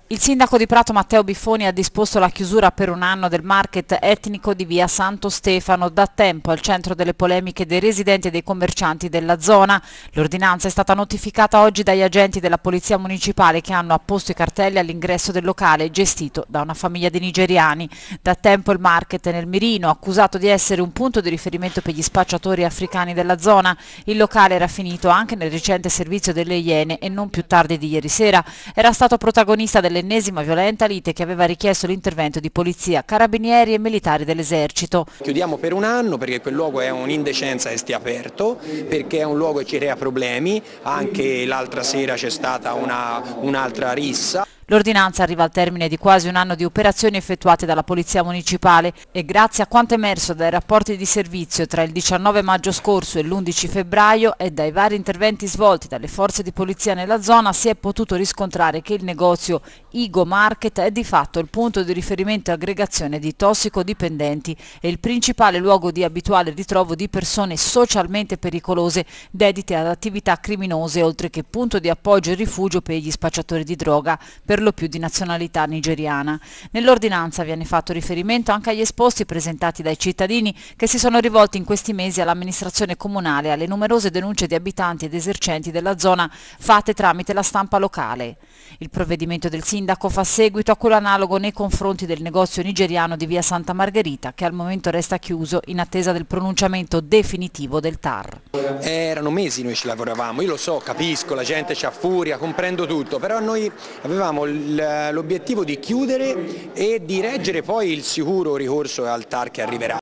Il sindaco di Prato Matteo Biffoni ha disposto la chiusura per un anno del market etnico di via Santo Stefano, da tempo al centro delle polemiche dei residenti e dei commercianti della zona. L'ordinanza è stata notificata oggi dagli agenti della Polizia Municipale che hanno apposto i cartelli all'ingresso del locale gestito da una famiglia di nigeriani. Da tempo il market è nel mirino, accusato di essere un punto di riferimento per gli spacciatori africani della zona. Il locale era finito anche nel recente servizio delle Iene e non più tardi di ieri sera era stato protagonista dell'ennesima violenta lite che aveva richiesto l'intervento di polizia, carabinieri e militari dell'esercito. Chiudiamo per un anno perché quel luogo è un'indecenza che stia aperto, perché è un luogo che ci crea problemi, anche l'altra sera c'è stata un'altra rissa. L'ordinanza arriva al termine di quasi un anno di operazioni effettuate dalla Polizia Municipale e grazie a quanto emerso dai rapporti di servizio tra il 19 maggio scorso e l'11 febbraio e dai vari interventi svolti dalle forze di polizia nella zona si è potuto riscontrare che il negozio Igo Market è di fatto il punto di riferimento e aggregazione di tossicodipendenti e il principale luogo di abituale ritrovo di persone socialmente pericolose dedite ad attività criminose, oltre che punto di appoggio e rifugio per gli spacciatori di droga, per lo più di nazionalità nigeriana. Nell'ordinanza viene fatto riferimento anche agli esposti presentati dai cittadini che si sono rivolti in questi mesi all'amministrazione comunale e alle numerose denunce di abitanti ed esercenti della zona fatte tramite la stampa locale. Il provvedimento del sindaco fa seguito a quello analogo nei confronti del negozio nigeriano di via Santa Margherita, che al momento resta chiuso in attesa del pronunciamento definitivo del TAR. Erano mesi noi ci lavoravamo, io lo so, capisco, la gente c'ha furia, comprendo tutto, però noi avevamo l'obiettivo di chiudere e di reggere poi il sicuro ricorso al TAR che arriverà.